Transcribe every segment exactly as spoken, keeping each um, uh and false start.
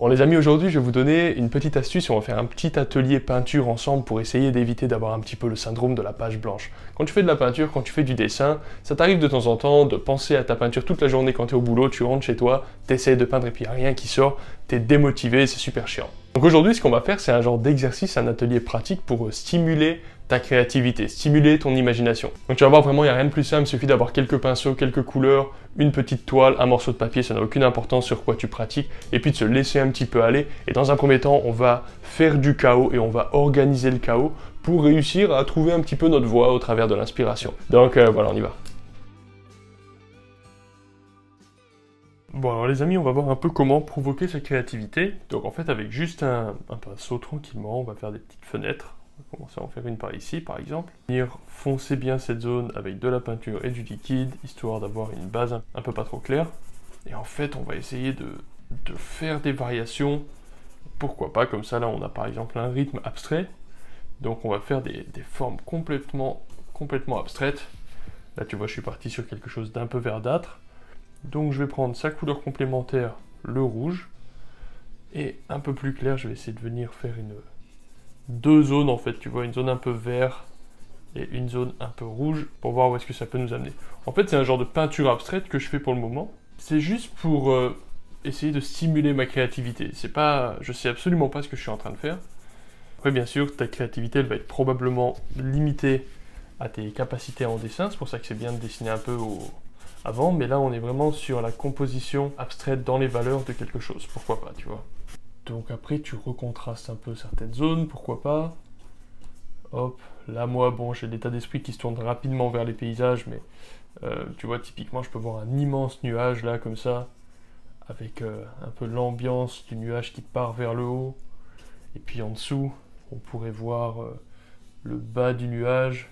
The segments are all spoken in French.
Bon les amis, aujourd'hui je vais vous donner une petite astuce, on va faire un petit atelier peinture ensemble pour essayer d'éviter d'avoir un petit peu le syndrome de la page blanche. Quand tu fais de la peinture, quand tu fais du dessin, ça t'arrive de temps en temps de penser à ta peinture toute la journée quand tu es au boulot, tu rentres chez toi, tu essaies de peindre et puis il n'y a rien qui sort, tu es démotivé, c'est super chiant. Donc aujourd'hui ce qu'on va faire c'est un genre d'exercice, un atelier pratique pour stimuler ta créativité, stimuler ton imagination. Donc tu vas voir vraiment il n'y a rien de plus simple, il suffit d'avoir quelques pinceaux, quelques couleurs, une petite toile, un morceau de papier, ça n'a aucune importance sur quoi tu pratiques, et puis de se laisser un petit peu aller. Et dans un premier temps, on va faire du chaos et on va organiser le chaos pour réussir à trouver un petit peu notre voie au travers de l'inspiration. Donc euh, voilà, on y va. Bon alors les amis, on va voir un peu comment provoquer sa créativité. Donc en fait avec juste un, un pinceau tranquillement, on va faire des petites fenêtres. On va commencer à en faire une par ici par exemple. Venir foncer bien cette zone avec de la peinture et du liquide, histoire d'avoir une base un, un peu pas trop claire. Et en fait on va essayer de, de faire des variations, pourquoi pas, comme ça là on a par exemple un rythme abstrait. Donc on va faire des, des formes complètement, complètement abstraites. Là tu vois je suis parti sur quelque chose d'un peu verdâtre. Donc je vais prendre sa couleur complémentaire, le rouge, et un peu plus clair, je vais essayer de venir faire une deux zones en fait, tu vois, une zone un peu vert et une zone un peu rouge, pour voir où est-ce que ça peut nous amener. En fait c'est un genre de peinture abstraite que je fais pour le moment, c'est juste pour euh, essayer de stimuler ma créativité. C'est pas, je sais absolument pas ce que je suis en train de faire. Après bien sûr, ta créativité elle va être probablement limitée à tes capacités en dessin, c'est pour ça que c'est bien de dessiner un peu au... avant, mais là on est vraiment sur la composition abstraite dans les valeurs de quelque chose, pourquoi pas, tu vois. Donc après tu recontrastes un peu certaines zones, pourquoi pas. Hop, là moi bon j'ai l'état d'esprit qui se tourne rapidement vers les paysages, mais euh, tu vois typiquement je peux voir un immense nuage là comme ça, avec euh, un peu l'ambiance du nuage qui part vers le haut, et puis en dessous on pourrait voir euh, le bas du nuage,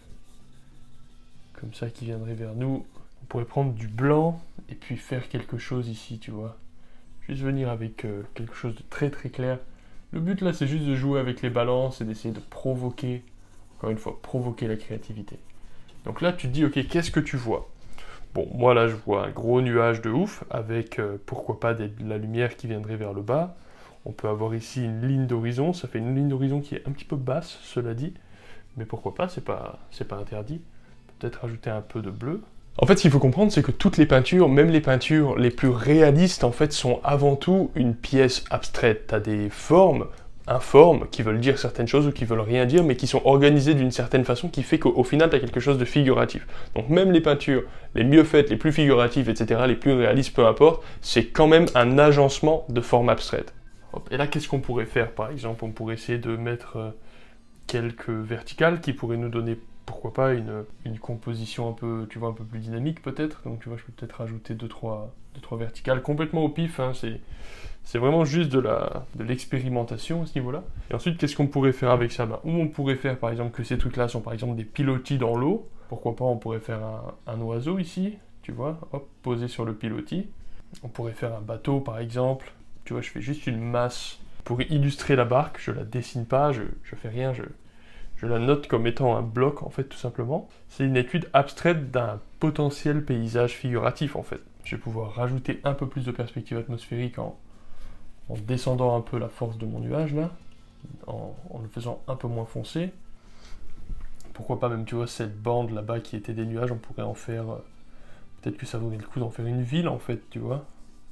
comme ça qui viendrait vers nous. On pourrait prendre du blanc et puis faire quelque chose ici, tu vois. Juste venir avec euh, quelque chose de très très clair. Le but là, c'est juste de jouer avec les balances et d'essayer de provoquer, encore une fois, provoquer la créativité. Donc là, tu te dis, ok, qu'est-ce que tu vois? Bon, moi là, je vois un gros nuage de ouf avec, euh, pourquoi pas, des, de la lumière qui viendrait vers le bas. On peut avoir ici une ligne d'horizon. Ça fait une ligne d'horizon qui est un petit peu basse, cela dit. Mais pourquoi pas, c'est pas, c'est pas interdit. Peut-être rajouter un peu de bleu. En fait, ce qu'il faut comprendre, c'est que toutes les peintures, même les peintures les plus réalistes, en fait, sont avant tout une pièce abstraite. Tu as des formes informes qui veulent dire certaines choses ou qui veulent rien dire, mais qui sont organisées d'une certaine façon qui fait qu'au final, tu as quelque chose de figuratif. Donc même les peintures les mieux faites, les plus figuratives, et cetera, les plus réalistes, peu importe, c'est quand même un agencement de formes abstraites. Hop. Et là, qu'est-ce qu'on pourrait faire, par exemple? On pourrait essayer de mettre euh, quelques verticales qui pourraient nous donner, pourquoi pas, une, une composition un peu, tu vois, un peu plus dynamique peut-être. Donc tu vois, je peux peut-être rajouter deux trois verticales complètement au pif, hein, c'est vraiment juste de la de l'expérimentation à ce niveau-là. Et ensuite, qu'est-ce qu'on pourrait faire avec ça? Bah, ou on pourrait faire, par exemple, que ces trucs-là sont, par exemple, des pilotis dans l'eau. Pourquoi pas, on pourrait faire un, un oiseau ici, tu vois, hop, posé sur le pilotis. On pourrait faire un bateau, par exemple. Tu vois, je fais juste une masse pour illustrer la barque. Je la dessine pas, je, je fais rien, je... Je la note comme étant un bloc, en fait, tout simplement. C'est une étude abstraite d'un potentiel paysage figuratif, en fait. Je vais pouvoir rajouter un peu plus de perspective atmosphérique en, en descendant un peu la force de mon nuage, là, en, en le faisant un peu moins foncé. Pourquoi pas même, tu vois, cette bande là-bas qui était des nuages, on pourrait en faire... Euh, peut-être que ça vaudrait le coup d'en faire une ville, en fait, tu vois.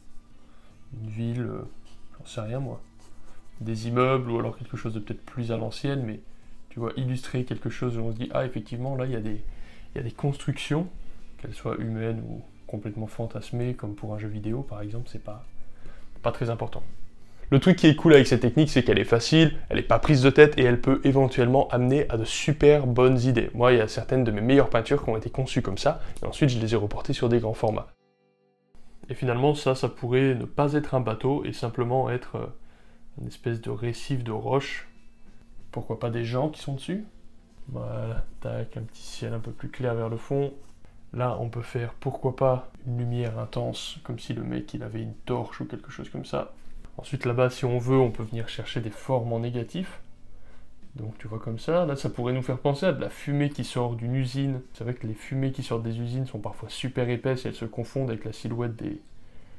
Une ville, euh, j'en sais rien, moi. Des immeubles, ou alors quelque chose de peut-être plus à l'ancienne, mais... Tu vois, illustrer quelque chose où on se dit, ah, effectivement, là, il y a des, il y a des constructions, qu'elles soient humaines ou complètement fantasmées, comme pour un jeu vidéo, par exemple, c'est pas, pas très important. Le truc qui est cool avec cette technique, c'est qu'elle est facile, elle n'est pas prise de tête, et elle peut éventuellement amener à de super bonnes idées. Moi, il y a certaines de mes meilleures peintures qui ont été conçues comme ça, et ensuite, je les ai reportées sur des grands formats. Et finalement, ça, ça pourrait ne pas être un bateau, et simplement être euh, une espèce de récif de roches. Pourquoi pas des gens qui sont dessus? Voilà, tac, un petit ciel un peu plus clair vers le fond. Là, on peut faire, pourquoi pas, une lumière intense, comme si le mec, il avait une torche ou quelque chose comme ça. Ensuite, là-bas, si on veut, on peut venir chercher des formes en négatif. Donc, tu vois comme ça. Là, ça pourrait nous faire penser à de la fumée qui sort d'une usine. C'est vrai que les fumées qui sortent des usines sont parfois super épaisses et elles se confondent avec la silhouette des,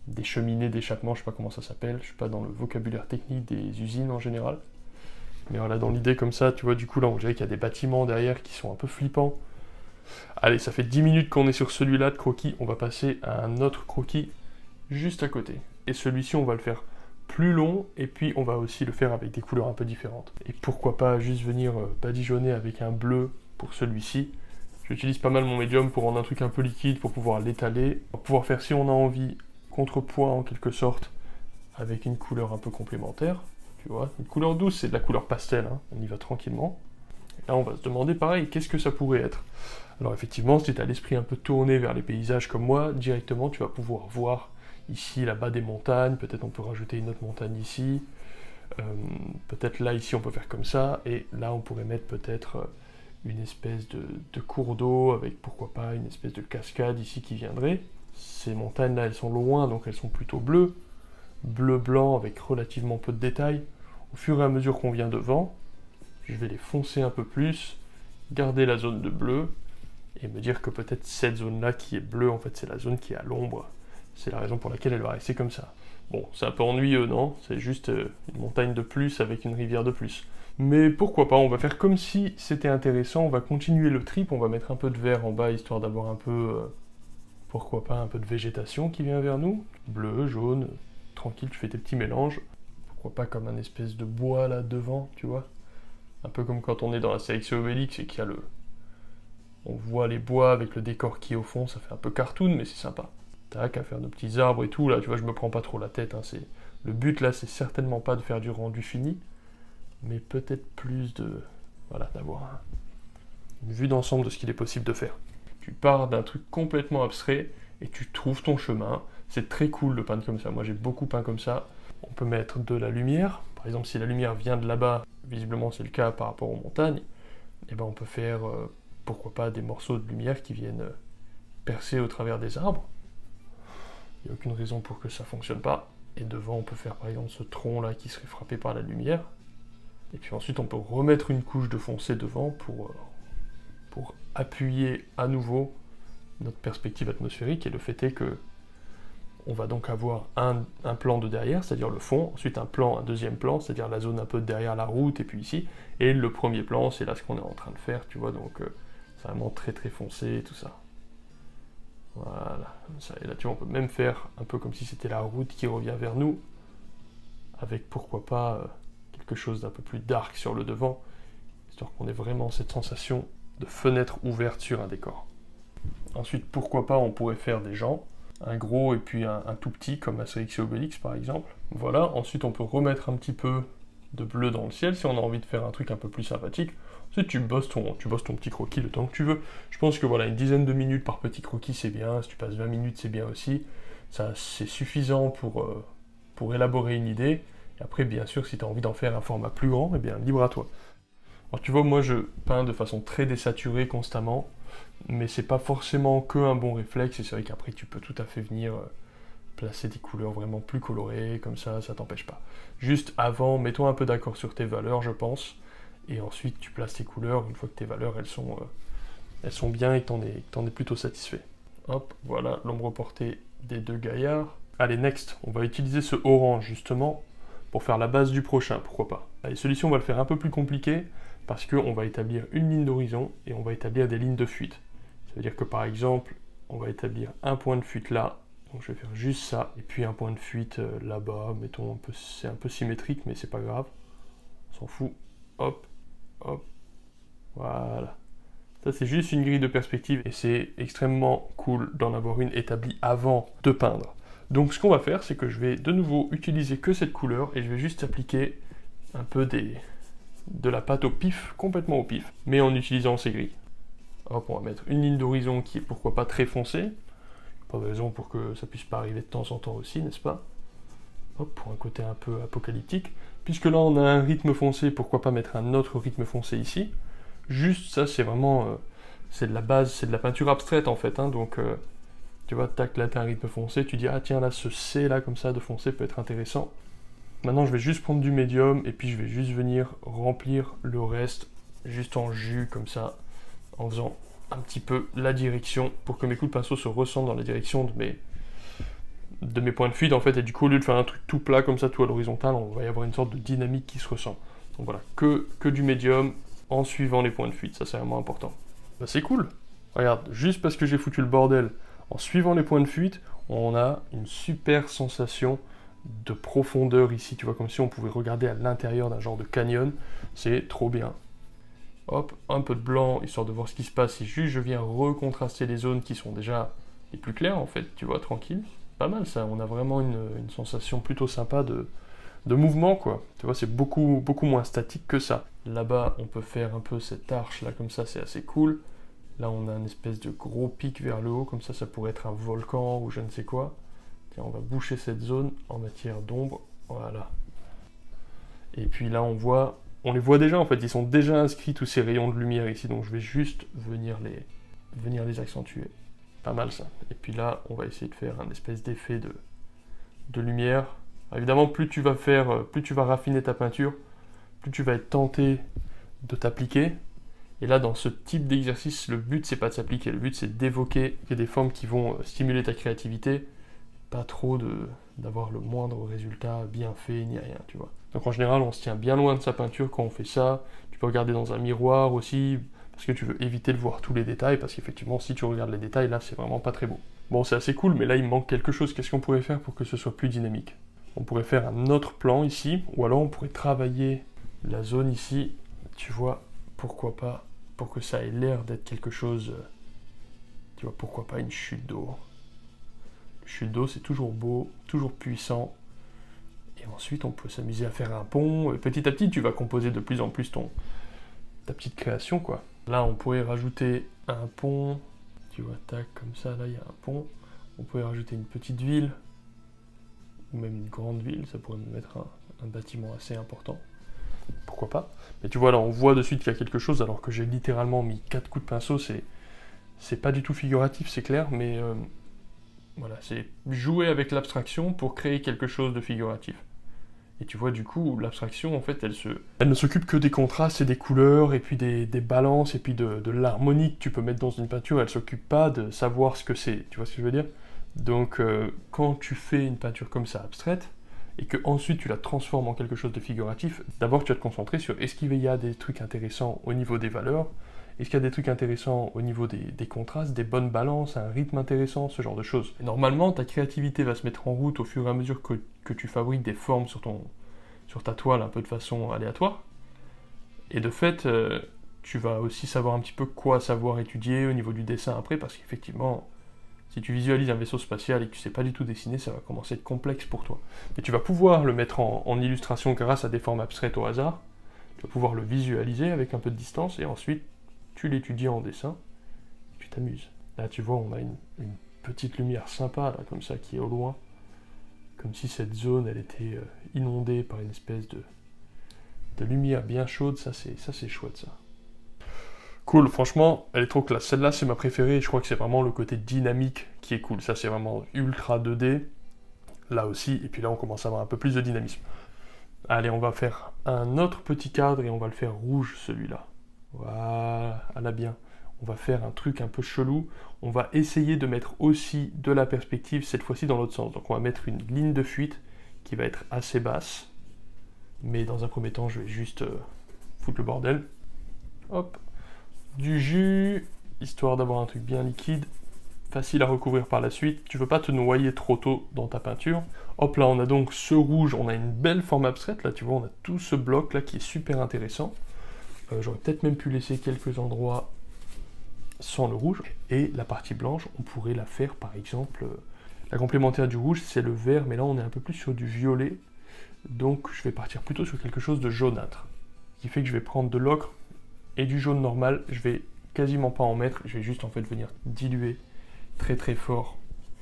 des cheminées d'échappement, je sais pas comment ça s'appelle, je suis pas dans le vocabulaire technique des usines en général. Mais voilà, dans l'idée comme ça, tu vois, du coup là on dirait qu'il y a des bâtiments derrière qui sont un peu flippants. Allez, ça fait dix minutes qu'on est sur celui-là de croquis, on va passer à un autre croquis juste à côté. Et celui-ci on va le faire plus long, et puis on va aussi le faire avec des couleurs un peu différentes. Et pourquoi pas juste venir euh, badigeonner avec un bleu pour celui-ci. J'utilise pas mal mon médium pour rendre un truc un peu liquide, pour pouvoir l'étaler, pour pouvoir faire, si on a envie, contrepoids en quelque sorte, avec une couleur un peu complémentaire. Tu vois, une couleur douce, c'est de la couleur pastel, hein. On y va tranquillement. Et là on va se demander pareil, qu'est-ce que ça pourrait être? Alors effectivement, si tu as l'esprit un peu tourné vers les paysages comme moi, directement tu vas pouvoir voir ici, là-bas des montagnes, peut-être on peut rajouter une autre montagne ici, euh, peut-être là, ici on peut faire comme ça, et là on pourrait mettre peut-être une espèce de, de cours d'eau, avec pourquoi pas une espèce de cascade ici qui viendrait. Ces montagnes-là, elles sont loin, donc elles sont plutôt bleues, bleu-blanc avec relativement peu de détails. Au fur et à mesure qu'on vient devant, je vais les foncer un peu plus, garder la zone de bleu, et me dire que peut-être cette zone-là qui est bleue, en fait c'est la zone qui est à l'ombre. C'est la raison pour laquelle elle va rester comme ça. Bon, c'est un peu ennuyeux, non? C'est juste euh, une montagne de plus avec une rivière de plus. Mais pourquoi pas, on va faire comme si c'était intéressant, on va continuer le trip, on va mettre un peu de vert en bas, histoire d'avoir un peu, euh, pourquoi pas, un peu de végétation qui vient vers nous. Bleu, jaune, tranquille, tu fais tes petits mélanges. Pourquoi pas comme un espèce de bois là devant, tu vois? Un peu comme quand on est dans la série Obélix et qu'il y a le... On voit les bois avec le décor qui est au fond, ça fait un peu cartoon, mais c'est sympa. Tac, à faire nos petits arbres et tout, là, tu vois, je me prends pas trop la tête, hein, c'est... Le but, là, c'est certainement pas de faire du rendu fini, mais peut-être plus de... Voilà, d'avoir un... une vue d'ensemble de ce qu'il est possible de faire. Tu pars d'un truc complètement abstrait, et tu trouves ton chemin. C'est très cool de peindre comme ça, moi j'ai beaucoup peint comme ça. On peut mettre de la lumière, par exemple, si la lumière vient de là-bas, visiblement c'est le cas par rapport aux montagnes, et ben on peut faire... Euh, pourquoi pas des morceaux de lumière qui viennent percer au travers des arbres. Il n'y a aucune raison pour que ça ne fonctionne pas. Et devant, on peut faire par exemple ce tronc-là qui serait frappé par la lumière. Et puis ensuite, on peut remettre une couche de foncé devant pour, pour appuyer à nouveau notre perspective atmosphérique. Et le fait est que on va donc avoir un, un plan de derrière, c'est-à-dire le fond, ensuite un plan, un deuxième plan, c'est-à-dire la zone un peu derrière la route, et puis ici, et le premier plan, c'est là ce qu'on est en train de faire, tu vois, donc euh, c'est vraiment très très foncé, tout ça. Voilà, comme ça, et là tu vois, on peut même faire un peu comme si c'était la route qui revient vers nous, avec pourquoi pas euh, quelque chose d'un peu plus dark sur le devant, histoire qu'on ait vraiment cette sensation de fenêtre ouverte sur un décor. Ensuite, pourquoi pas, on pourrait faire des gens, un gros et puis un, un tout petit, comme Astérix et Obélix par exemple. Voilà, ensuite on peut remettre un petit peu de bleu dans le ciel, si on a envie de faire un truc un peu plus sympathique. Ensuite tu bosses ton, tu bosses ton petit croquis le temps que tu veux. Je pense que voilà, une dizaine de minutes par petit croquis c'est bien, si tu passes vingt minutes c'est bien aussi. Ça c'est suffisant pour, euh, pour élaborer une idée. Et après bien sûr si tu as envie d'en faire un format plus grand, eh bien libre à toi. Alors tu vois, moi je peins de façon très désaturée constamment, mais c'est pas forcément que un bon réflexe, et c'est vrai qu'après tu peux tout à fait venir euh, placer des couleurs vraiment plus colorées, comme ça, ça t'empêche pas. Juste avant, mets-toi un peu d'accord sur tes valeurs, je pense, et ensuite tu places tes couleurs, une fois que tes valeurs elles sont, euh, elles sont bien et que t'en es, t'en es plutôt satisfait. Hop, voilà, l'ombre portée des deux gaillards. Allez, next, on va utiliser ce orange justement pour faire la base du prochain, pourquoi pas. Allez, celui-ci on va le faire un peu plus compliqué, parce qu'on va établir une ligne d'horizon et on va établir des lignes de fuite. Ça veut dire que par exemple, on va établir un point de fuite là, donc je vais faire juste ça, et puis un point de fuite euh, là-bas, mettons, c'est un peu symétrique, mais c'est pas grave, on s'en fout, hop, hop, voilà. Ça c'est juste une grille de perspective, et c'est extrêmement cool d'en avoir une établie avant de peindre. Donc ce qu'on va faire, c'est que je vais de nouveau utiliser que cette couleur, et je vais juste appliquer un peu des... de la pâte au pif, complètement au pif, mais en utilisant ces grilles. Hop, on va mettre une ligne d'horizon qui est pourquoi pas très foncée, pas de raison pour que ça puisse pas arriver de temps en temps aussi, n'est-ce pas? Hop, pour un côté un peu apocalyptique. Puisque là on a un rythme foncé, pourquoi pas mettre un autre rythme foncé ici? Juste ça, c'est vraiment, euh, c'est de la base, c'est de la peinture abstraite en fait, hein, donc euh, tu vois, tac, là t'as un rythme foncé, tu dis ah tiens là ce C là comme ça de foncé peut être intéressant. Maintenant, je vais juste prendre du médium et puis je vais juste venir remplir le reste juste en jus comme ça, en faisant un petit peu la direction pour que mes coups de pinceau se ressentent dans la direction de mes, de mes points de fuite en fait, et du coup au lieu de faire un truc tout plat comme ça, tout à l'horizontale, on va y avoir une sorte de dynamique qui se ressent. Donc voilà, que, que du médium en suivant les points de fuite, ça c'est vraiment important. Bah c'est cool. Regarde, juste parce que j'ai foutu le bordel, en suivant les points de fuite, on a une super sensation de profondeur ici, tu vois, comme si on pouvait regarder à l'intérieur d'un genre de canyon, c'est trop bien. Hop, un peu de blanc, histoire de voir ce qui se passe, et juste je viens recontraster les zones qui sont déjà les plus claires en fait, tu vois, tranquille. Pas mal ça, on a vraiment une, une sensation plutôt sympa de, de mouvement quoi. Tu vois, c'est beaucoup, beaucoup moins statique que ça. Là-bas, on peut faire un peu cette arche là comme ça, c'est assez cool. Là, on a une espèce de gros pic vers le haut, comme ça, ça pourrait être un volcan ou je ne sais quoi. Tiens, on va boucher cette zone en matière d'ombre, voilà. Et puis là, on voit, on les voit déjà en fait, ils sont déjà inscrits tous ces rayons de lumière ici, donc je vais juste venir les, venir les accentuer. Pas mal ça. Et puis là, on va essayer de faire un espèce d'effet de, de lumière. Alors, évidemment, plus tu vas faire, plus tu vas raffiner ta peinture, plus tu vas être tenté de t'appliquer. Et là, dans ce type d'exercice, le but, c'est pas de s'appliquer. Le but, c'est d'évoquer des formes qui vont stimuler ta créativité. Pas trop de d'avoir le moindre résultat bien fait, ni rien, tu vois. Donc en général, on se tient bien loin de sa peinture quand on fait ça. Tu peux regarder dans un miroir aussi, parce que tu veux éviter de voir tous les détails, parce qu'effectivement, si tu regardes les détails, là, c'est vraiment pas très beau. Bon, c'est assez cool, mais là, il me manque quelque chose. Qu'est-ce qu'on pourrait faire pour que ce soit plus dynamique? On pourrait faire un autre plan ici, ou alors on pourrait travailler la zone ici, tu vois, pourquoi pas, pour que ça ait l'air d'être quelque chose, tu vois, pourquoi pas une chute d'eau. Une chute d'eau, c'est toujours beau, toujours puissant. Et ensuite, on peut s'amuser à faire un pont. Et petit à petit, tu vas composer de plus en plus ton, ta petite création, quoi. Là, on pourrait rajouter un pont. Tu vois, tac, comme ça, là, il y a un pont. On pourrait rajouter une petite ville, ou même une grande ville. Ça pourrait me mettre un, un bâtiment assez important. Pourquoi pas? Mais tu vois, là, on voit de suite qu'il y a quelque chose, alors que j'ai littéralement mis quatre coups de pinceau. C'est, c'est pas du tout figuratif, c'est clair, mais... Euh, voilà, c'est jouer avec l'abstraction pour créer quelque chose de figuratif. Et tu vois, du coup, l'abstraction, en fait, elle, se... elle ne s'occupe que des contrastes et des couleurs, et puis des, des balances, et puis de, de l'harmonie que tu peux mettre dans une peinture. Elle s'occupe pas de savoir ce que c'est. Tu vois ce que je veux dire? Donc, euh, quand tu fais une peinture comme ça, abstraite, et que ensuite tu la transformes en quelque chose de figuratif, d'abord tu vas te concentrer sur est-ce qu'il y a des trucs intéressants au niveau des valeurs, est-ce qu'il y a des trucs intéressants au niveau des, des contrastes, des bonnes balances, un rythme intéressant, ce genre de choses. Et normalement, ta créativité va se mettre en route au fur et à mesure que, que tu fabriques des formes sur, ton, sur ta toile un peu de façon aléatoire. Et de fait, euh, tu vas aussi savoir un petit peu quoi savoir étudier au niveau du dessin après, parce qu'effectivement, si tu visualises un vaisseau spatial et que tu ne sais pas du tout dessiner, ça va commencer à être complexe pour toi. Mais tu vas pouvoir le mettre en, en illustration grâce à des formes abstraites au hasard, tu vas pouvoir le visualiser avec un peu de distance, et ensuite, tu l'étudies en dessin, tu t'amuses. Là, tu vois, on a une, une petite lumière sympa, là, comme ça, qui est au loin. Comme si cette zone, elle était euh, inondée par une espèce de, de lumière bien chaude. Ça, c'est ça, c'est chouette, ça. Cool, franchement, elle est trop classe. Celle-là, c'est ma préférée. Je crois que c'est vraiment le côté dynamique qui est cool. Ça, c'est vraiment ultra deux D. Là aussi, et puis là, on commence à avoir un peu plus de dynamisme. Allez, on va faire un autre petit cadre, et on va le faire rouge, celui-là. Voilà, à la bien. On va faire un truc un peu chelou. On va essayer de mettre aussi de la perspective, cette fois-ci dans l'autre sens. Donc on va mettre une ligne de fuite qui va être assez basse. Mais dans un premier temps, je vais juste euh, foutre le bordel. Hop. Du jus, histoire d'avoir un truc bien liquide. Facile à recouvrir par la suite. Tu veux pas te noyer trop tôt dans ta peinture. Hop, là, on a donc ce rouge. On a une belle forme abstraite. Là, tu vois, on a tout ce bloc-là qui est super intéressant. Euh, J'aurais peut-être même pu laisser quelques endroits sans le rouge. Et la partie blanche, on pourrait la faire par exemple... Euh, la complémentaire du rouge, c'est le vert, mais là on est un peu plus sur du violet. Donc je vais partir plutôt sur quelque chose de jaunâtre. Ce qui fait que je vais prendre de l'ocre et du jaune normal. Je vais quasiment pas en mettre, je vais juste en fait venir diluer très très fort.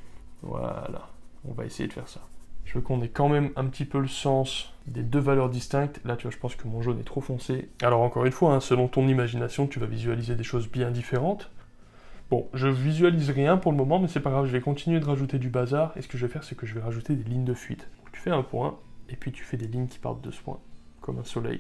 Voilà, on va essayer de faire ça. Je veux qu'on ait quand même un petit peu le sens des deux valeurs distinctes. Là, tu vois, je pense que mon jaune est trop foncé. Alors, encore une fois, hein, selon ton imagination, tu vas visualiser des choses bien différentes. Bon, je visualise rien pour le moment, mais c'est pas grave, je vais continuer de rajouter du bazar. Et ce que je vais faire, c'est que je vais rajouter des lignes de fuite. Donc, tu fais un point, et puis tu fais des lignes qui partent de ce point, comme un soleil.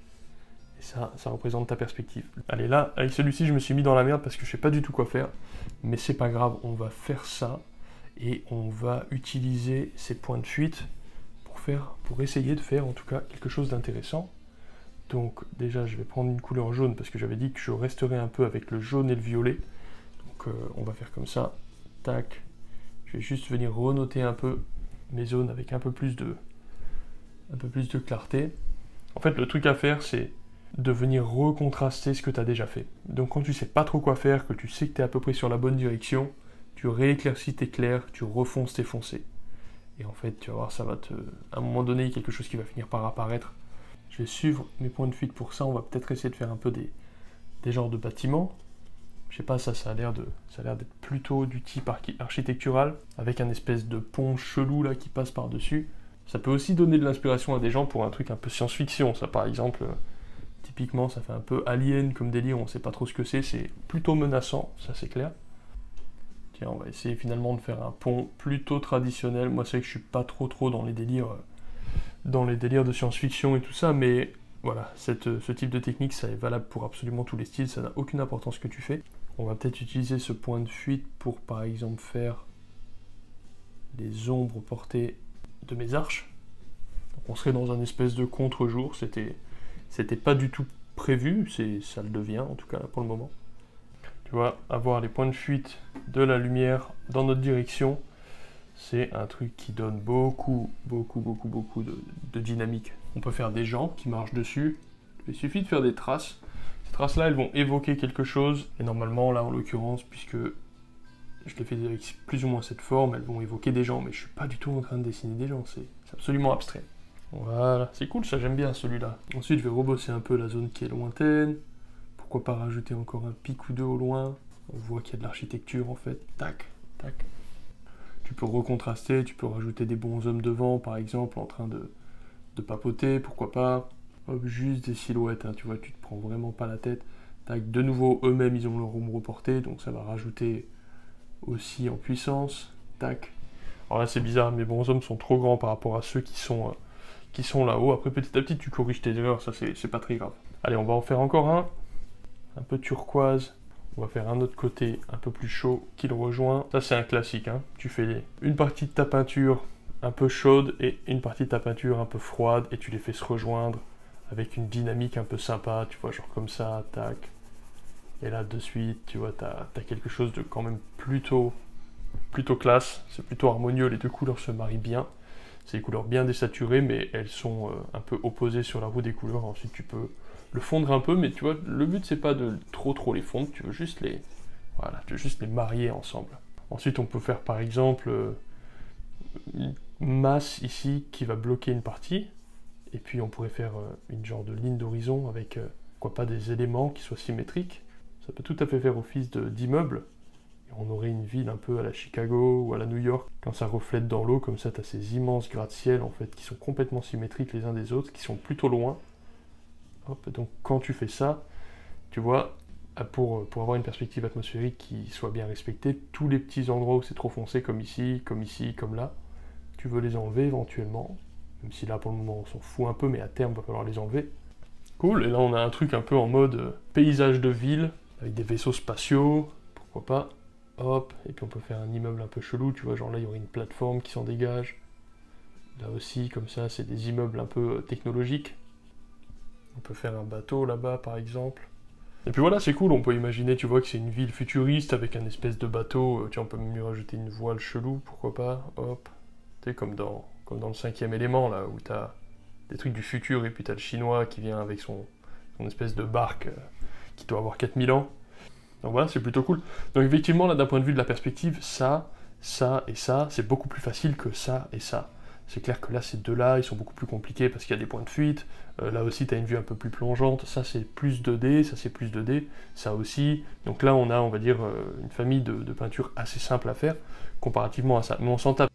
Et ça, ça représente ta perspective. Allez, là, avec celui-ci, je me suis mis dans la merde parce que je sais pas du tout quoi faire. Mais c'est pas grave, on va faire ça. et on va utiliser ces points de fuite pour, faire, pour essayer de faire en tout cas quelque chose d'intéressant. Donc déjà je vais prendre une couleur jaune parce que j'avais dit que je resterais un peu avec le jaune et le violet. Donc euh, on va faire comme ça, tac. Je vais juste venir renoter un peu mes zones avec un peu plus de, un peu plus de clarté. En fait le truc à faire c'est de venir recontraster ce que tu as déjà fait. Donc quand tu sais pas trop quoi faire, que tu sais que tu es à peu près sur la bonne direction, tu rééclaircis tes clairs, tu refonces tes foncés. Et en fait tu vas voir, ça va te... à un moment donné, il y a quelque chose qui va finir par apparaître. Je vais suivre mes points de fuite pour ça, on va peut-être essayer de faire un peu des, des genres de bâtiments. Je sais pas, ça, ça a l'air de, ça a l'air d'être plutôt du type architectural, avec un espèce de pont chelou là qui passe par-dessus. Ça peut aussi donner de l'inspiration à des gens pour un truc un peu science-fiction. Ça, par exemple, euh, typiquement, ça fait un peu alien comme délire, on sait pas trop ce que c'est, c'est plutôt menaçant, ça c'est clair. Tiens, on va essayer finalement de faire un pont plutôt traditionnel. Moi, c'est vrai que je suis pas trop trop dans les délires, euh, dans les délires de science-fiction et tout ça, mais voilà, cette, ce type de technique, ça est valable pour absolument tous les styles, ça n'a aucune importance ce que tu fais. On va peut-être utiliser ce point de fuite pour, par exemple, faire les ombres portées de mes arches. Donc on serait dans un espèce de contre-jour, c'était, c'était pas du tout prévu, c'est, ça le devient, en tout cas là pour le moment. Tu vois, avoir les points de fuite de la lumière dans notre direction, c'est un truc qui donne beaucoup, beaucoup, beaucoup, beaucoup de, de dynamique. On peut faire des gens qui marchent dessus, il suffit de faire des traces. Ces traces-là, elles vont évoquer quelque chose, et normalement, là, en l'occurrence, puisque je les fais avec plus ou moins cette forme, elles vont évoquer des gens, mais je suis pas du tout en train de dessiner des gens, c'est absolument abstrait. Voilà, c'est cool, ça, j'aime bien celui-là. Ensuite, je vais rebosser un peu la zone qui est lointaine. Pourquoi pas rajouter encore un pic ou deux au loin. On voit qu'il y a de l'architecture, en fait. Tac, tac. Tu peux recontraster, tu peux rajouter des bonshommes devant, par exemple, en train de, de papoter, pourquoi pas. Hop, juste des silhouettes, hein, tu vois, tu te prends vraiment pas la tête. Tac, de nouveau, eux-mêmes, ils ont leur ombre reportée, donc ça va rajouter aussi en puissance. Tac. Alors là, c'est bizarre, mes bonshommes sont trop grands par rapport à ceux qui sont, euh, qui sont là-haut. Après, petit à petit, tu corriges tes erreurs, ça, c'est pas très grave. Allez, on va en faire encore un. Un peu turquoise. On va faire un autre côté un peu plus chaud qui le rejoint. Ça, c'est un classique, hein. Tu fais une partie de ta peinture un peu chaude et une partie de ta peinture un peu froide et tu les fais se rejoindre avec une dynamique un peu sympa, tu vois, genre comme ça, tac. Et là, de suite, tu vois, t'as as quelque chose de quand même plutôt, plutôt classe. C'est plutôt harmonieux, les deux couleurs se marient bien. C'est des couleurs bien désaturées, mais elles sont euh, un peu opposées sur la roue des couleurs. Ensuite, tu peux le fondre un peu, mais tu vois, le but, c'est pas de trop trop les fondre, tu veux juste les, voilà, tu veux juste les marier ensemble. Ensuite, on peut faire, par exemple, euh, une masse ici qui va bloquer une partie. Et puis on pourrait faire euh, une genre de ligne d'horizon avec, euh, pourquoi pas, des éléments qui soient symétriques. Ça peut tout à fait faire office d'immeuble. Et on aurait une ville un peu à la Chicago ou à la New York. Quand ça reflète dans l'eau, comme ça, tu as ces immenses gratte-ciel en fait, qui sont complètement symétriques les uns des autres, qui sont plutôt loin. Hop, donc quand tu fais ça, tu vois, pour, pour avoir une perspective atmosphérique qui soit bien respectée, tous les petits endroits où c'est trop foncé, comme ici, comme ici, comme là, tu veux les enlever éventuellement. Même si là, pour le moment, on s'en fout un peu, mais à terme, il va falloir les enlever. Cool, et là, on a un truc un peu en mode euh, paysage de ville, avec des vaisseaux spatiaux, pourquoi pas. Hop, et puis on peut faire un immeuble un peu chelou, tu vois, genre là, il y aurait une plateforme qui s'en dégage. Là aussi, comme ça, c'est des immeubles un peu euh, technologiques. On peut faire un bateau là-bas, par exemple. Et puis voilà, c'est cool, on peut imaginer, tu vois, que c'est une ville futuriste avec un espèce de bateau. Tu vois, on peut même lui rajouter une voile chelou, pourquoi pas. Hop, tu sais, comme dans... comme dans le cinquième élément, là, où t'as des trucs du futur, et puis t'as le chinois qui vient avec son, son espèce de barque euh, qui doit avoir quatre mille ans. Donc voilà, c'est plutôt cool. Donc effectivement, là, d'un point de vue de la perspective, ça, ça et ça, c'est beaucoup plus facile que ça et ça. C'est clair que là, ces deux-là, ils sont beaucoup plus compliqués parce qu'il y a des points de fuite. Euh, là aussi, tu as une vue un peu plus plongeante. Ça, c'est plus deux D, ça, c'est plus deux D. Ça aussi. Donc là, on a, on va dire, euh, une famille de, de peintures assez simple à faire, comparativement à ça. Mais on s'en tape.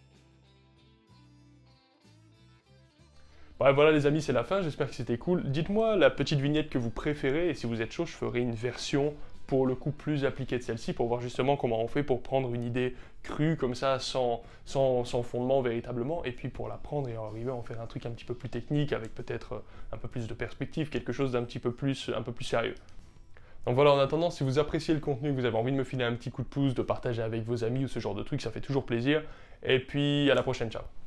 Ouais, voilà les amis, c'est la fin, j'espère que c'était cool. Dites-moi la petite vignette que vous préférez, et si vous êtes chaud, je ferai une version pour le coup plus appliquée de celle-ci, pour voir justement comment on fait pour prendre une idée crue comme ça, sans, sans, sans fondement véritablement, et puis pour la prendre et arriver à en faire un truc un petit peu plus technique, avec peut-être un peu plus de perspective, quelque chose d'un petit peu plus, un peu plus sérieux. Donc voilà, en attendant, si vous appréciez le contenu, que vous avez envie de me filer un petit coup de pouce, de partager avec vos amis ou ce genre de trucs, ça fait toujours plaisir. Et puis à la prochaine, ciao.